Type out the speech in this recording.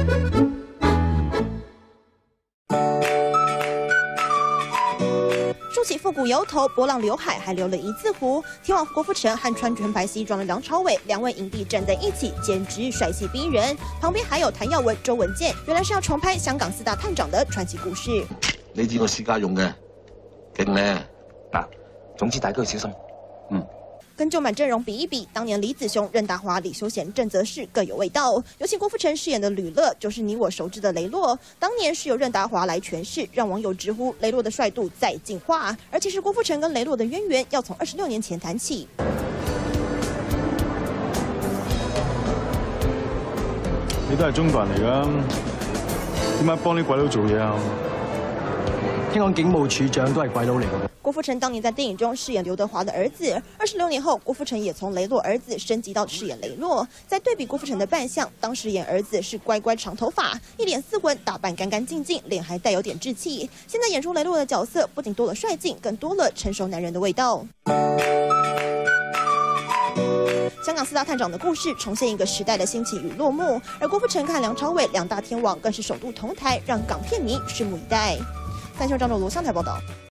梳起复古油头，波浪刘海，还留了一字胡。天王郭富城和穿全白西装的梁朝伟两位影帝站在一起，简直帅气逼人。旁边还有谭耀文、周文健，原来是要重拍香港4大探长的传奇故事。 你知我私家用嘅，勁咧嗱，總之大家要小心。 跟旧版阵容比一比，当年李子雄、任达华、李修贤、郑则仕各有味道。尤其郭富城饰演的吕乐，就是你我熟知的雷洛。当年是由任达华来诠释，让网友直呼雷洛的帅度再进化。而其实郭富城跟雷洛的渊源，要从26年前谈起。 你都係中國人嚟㗎，點解幫啲鬼佬做嘢啊？ 聽講警務處長都係鬼佬嚟㗎。 郭富城当年在电影中饰演刘德华的儿子，26年后，郭富城也从雷洛儿子升级到饰演雷洛。在对比郭富城的扮相，当时演儿子是乖乖长头发，一脸斯文，打扮干干净净，脸还带有点稚气。现在演出雷洛的角色，不仅多了帅劲，更多了成熟男人的味道。香港4大探长的故事重现一个时代的兴起与落幕，而郭富城和梁朝伟两大天王更是首度同台，让港片迷拭目以待。三秀张罗罗香台报道。